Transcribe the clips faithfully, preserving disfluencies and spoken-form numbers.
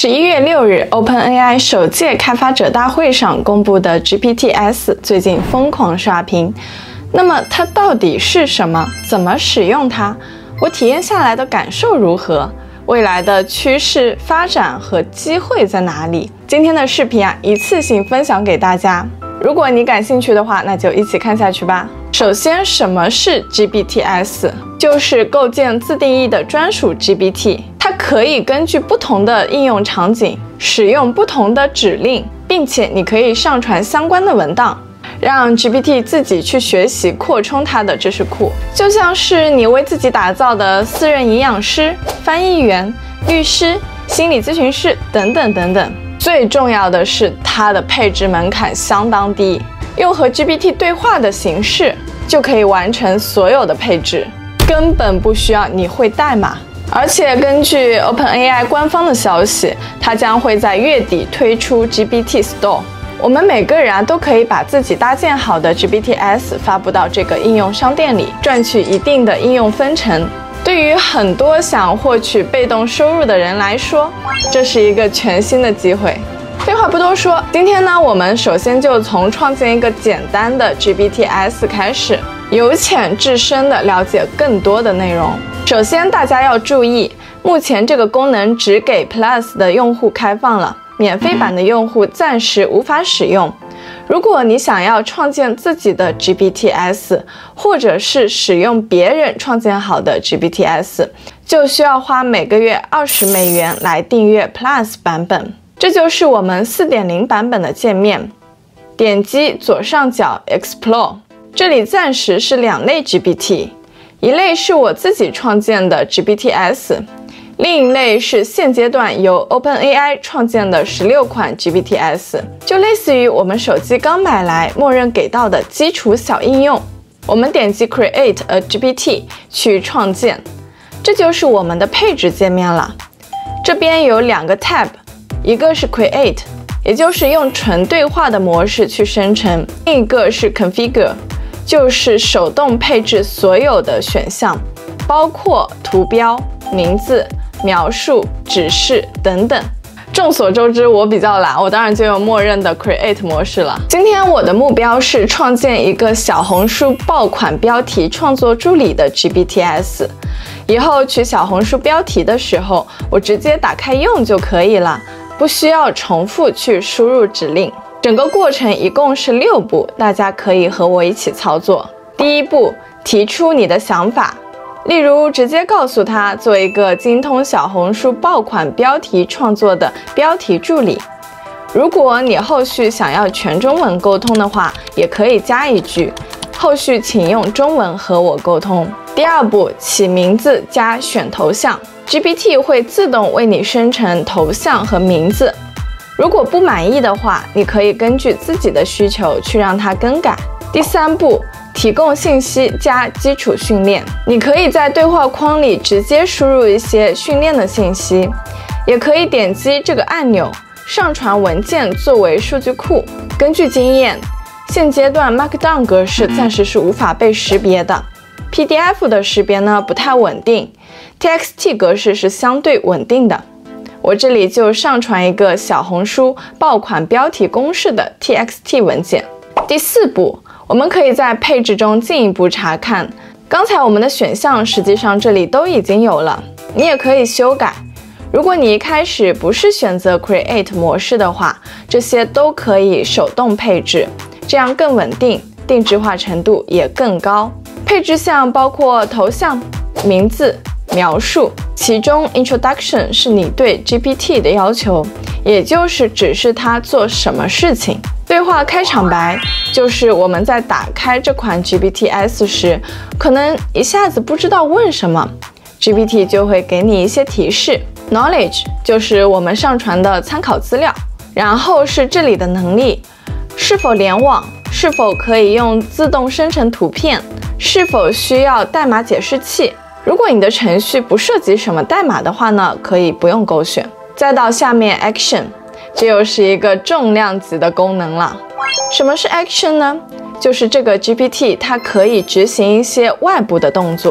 十一月六日 ，OpenAI 首届开发者大会上公布的 G P T S 最近疯狂刷屏。那么它到底是什么？怎么使用它？我体验下来的感受如何？未来的趋势发展和机会在哪里？今天的视频啊，一次性分享给大家。如果你感兴趣的话，那就一起看下去吧。首先，什么是 G P T S？ 就是构建自定义的专属 G P T。它可以根据不同的应用场景，使用不同的指令，并且你可以上传相关的文档，让 G P T 自己去学习扩充它的知识库，就像是你为自己打造的私人营养师、翻译员、律师、心理咨询师等等等等。最重要的是，它的配置门槛相当低，用和 G P T 对话的形式就可以完成所有的配置，根本不需要你会代码。而且根据 OpenAI 官方的消息，它将会在月底推出 G P T Store。我们每个人啊都可以把自己搭建好的 G P T S 发布到这个应用商店里，赚取一定的应用分成。对于很多想获取被动收入的人来说，这是一个全新的机会。废话不多说，今天呢，我们首先就从创建一个简单的 G P T S 开始，由浅至深的了解更多的内容。首先，大家要注意，目前这个功能只给 Plus 的用户开放了，免费版的用户暂时无法使用。如果你想要创建自己的 G P T S， 或者是使用别人创建好的 G P T S， 就需要花每个月二十美元来订阅 Plus 版本。这就是我们 四点零 版本的界面。点击左上角 Explore， 这里暂时是两类 G P T。一类是我自己创建的 G P T S， 另一类是现阶段由 OpenAI 创建的十六款 G P T S， 就类似于我们手机刚买来默认给到的基础小应用。我们点击 Create a G P T 去创建，这就是我们的配置界面了。这边有两个 tab， 一个是 Create， 也就是用纯对话的模式去生成，另一个是 Configure，就是手动配置所有的选项，包括图标、名字、描述、指示等等。众所周知，我比较懒，我当然就用默认的 Create 模式了。今天我的目标是创建一个小红书爆款标题创作助理的 G P T S， 以后取小红书标题的时候，我直接打开用就可以了，不需要重复去输入指令。整个过程一共是六步，大家可以和我一起操作。第一步，提出你的想法，例如直接告诉他做一个精通小红书爆款标题创作的标题助理。如果你后续想要全中文沟通的话，也可以加一句，后续请用中文和我沟通。第二步，起名字加选头像， G P T 会自动为你生成头像和名字。如果不满意的话，你可以根据自己的需求去让它更改。第三步，提供信息加基础训练。你可以在对话框里直接输入一些训练的信息，也可以点击这个按钮，上传文件作为数据库。根据经验，现阶段 Markdown 格式暂时是无法被识别的， P D F 的识别呢不太稳定， T X T 格式是相对稳定的。我这里就上传一个小红书爆款标题公式的 T X T 文件。第四步，我们可以在配置中进一步查看，刚才我们的选项实际上这里都已经有了，你也可以修改。如果你一开始不是选择 Create 模式的话，这些都可以手动配置，这样更稳定，定制化程度也更高。配置项包括头像、名字、描述，其中 Introduction 是你对 G P T 的要求，也就是指示它做什么事情。对话开场白就是我们在打开这款 G P T S 时，可能一下子不知道问什么， G P T 就会给你一些提示。Knowledge 就是我们上传的参考资料，然后是这里的能力，是否联网，是否可以用自动生成图片，是否需要代码解释器。如果你的程序不涉及什么代码的话呢，可以不用勾选。再到下面 Action， 这又是一个重量级的功能了。什么是 Action 呢？就是这个 G P T 它可以执行一些外部的动作，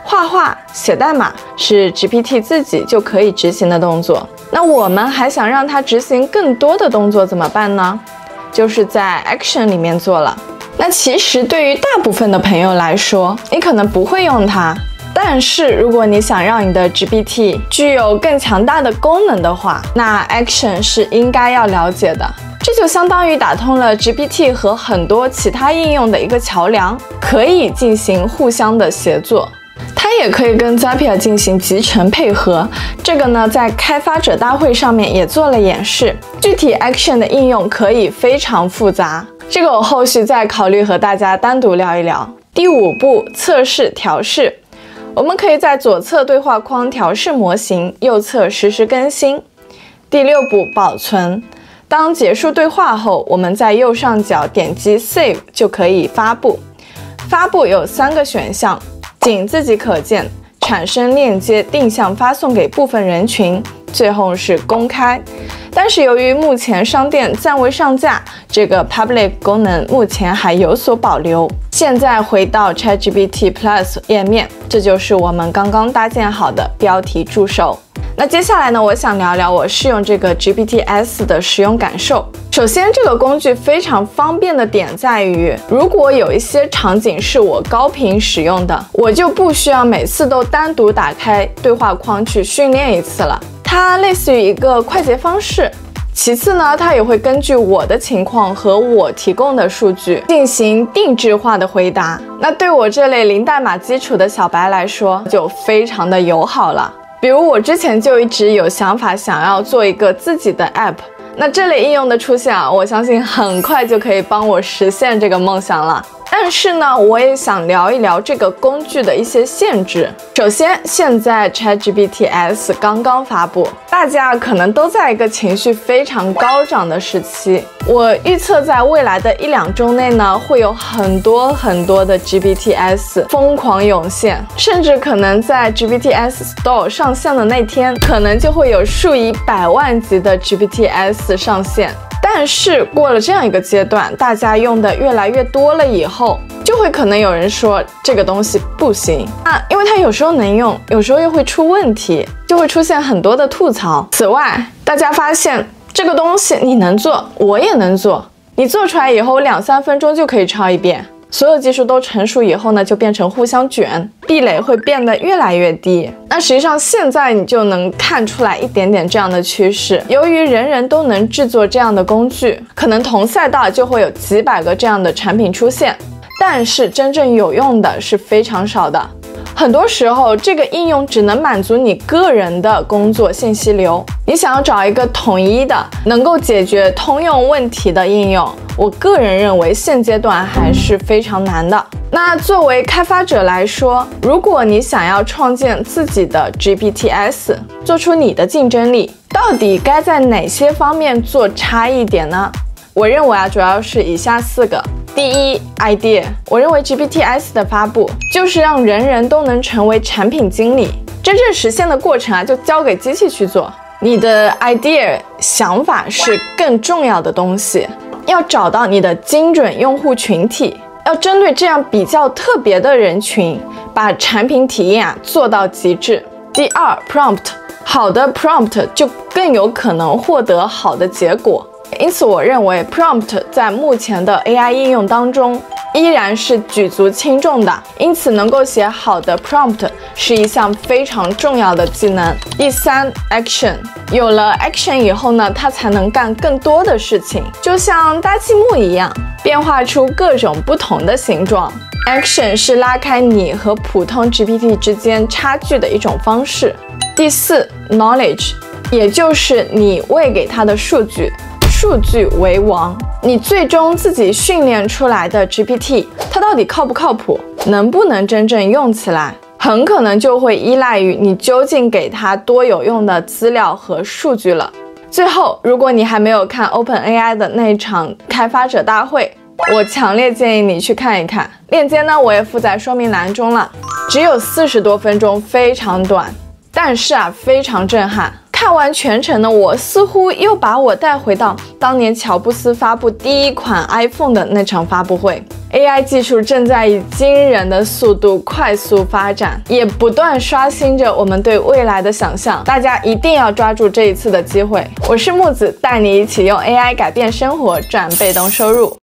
画画、写代码是 G P T 自己就可以执行的动作。那我们还想让它执行更多的动作怎么办呢？就是在 Action 里面做了。那其实对于大部分的朋友来说，你可能不会用它。但是如果你想让你的 G P T 具有更强大的功能的话，那 Action 是应该要了解的。这就相当于打通了 G P T 和很多其他应用的一个桥梁，可以进行互相的协作。它也可以跟 Zapier 进行集成配合，这个呢在开发者大会上面也做了演示。具体 Action 的应用可以非常复杂，这个我后续再考虑和大家单独聊一聊。第五步，测试调试。我们可以在左侧对话框调试模型，右侧实时更新。第六步，保存。当结束对话后，我们在右上角点击 Save 就可以发布。发布有三个选项，仅自己可见、产生链接定向发送给部分人群，最后是公开。但是由于目前商店暂未上架，这个 Public 功能目前还有所保留。现在回到 ChatGPT Plus 页面，这就是我们刚刚搭建好的标题助手。那接下来呢，我想聊聊我试用这个 G P T S 的使用感受。首先，这个工具非常方便的点在于，如果有一些场景是我高频使用的，我就不需要每次都单独打开对话框去训练一次了。它类似于一个快捷方式。其次呢，它也会根据我的情况和我提供的数据进行定制化的回答。那对我这类零代码基础的小白来说，就非常的友好了。比如我之前就一直有想法想要做一个自己的 app， 那这类应用的出现啊，我相信很快就可以帮我实现这个梦想了。但是呢，我也想聊一聊这个工具的一些限制。首先，现在 ChatGPT S 刚刚发布，大家可能都在一个情绪非常高涨的时期。我预测在未来的一两周内呢，会有很多很多的 G P T S 疯狂涌现，甚至可能在 G P T S Store 上线的那天，可能就会有数以百万级的 G P T S 上线。但是过了这样一个阶段，大家用的越来越多了以后，就会可能有人说这个东西不行啊，因为它有时候能用，有时候又会出问题，就会出现很多的吐槽。此外，大家发现这个东西你能做，我也能做，你做出来以后两三分钟就可以抄一遍。所有技术都成熟以后呢，就变成互相卷，壁垒会变得越来越低。那实际上现在你就能看出来一点点这样的趋势。由于人人都能制作这样的工具，可能同赛道就会有几百个这样的产品出现，但是真正有用的是非常少的。很多时候，这个应用只能满足你个人的工作信息流。你想要找一个统一的、能够解决通用问题的应用，我个人认为现阶段还是非常难的。那作为开发者来说，如果你想要创建自己的 G P T S， 做出你的竞争力，到底该在哪些方面做差异点呢？我认为啊，主要是以下四个。第一 ，idea。我认为 G P T S 的发布就是让人人都能成为产品经理，真正实现的过程啊，就交给机器去做。你的 idea 想法是更重要的东西，要找到你的精准用户群体，要针对这样比较特别的人群，把产品体验啊做到极致。第二 ，prompt。好的 prompt 就更有可能获得好的结果。因此，我认为 prompt 在目前的 A I 应用当中依然是举足轻重的。因此，能够写好的 prompt 是一项非常重要的技能。第三 ，action。有了 action 以后呢，它才能干更多的事情，就像搭积木一样，变化出各种不同的形状。action 是拉开你和普通 G P T 之间差距的一种方式。第四 ，knowledge， 也就是你喂给它的数据。数据为王，你最终自己训练出来的 G P T， 它到底靠不靠谱，能不能真正用起来，很可能就会依赖于你究竟给它多有用的资料和数据了。最后，如果你还没有看 OpenAI 的那场开发者大会，我强烈建议你去看一看，链接呢我也附在说明栏中了。只有四十多分钟，非常短，但是啊非常震撼。看完全程的我，似乎又把我带回到当年乔布斯发布第一款 iPhone 的那场发布会。 A I 技术正在以惊人的速度快速发展，也不断刷新着我们对未来的想象。大家一定要抓住这一次的机会。我是木子，带你一起用 A I 改变生活，赚被动收入。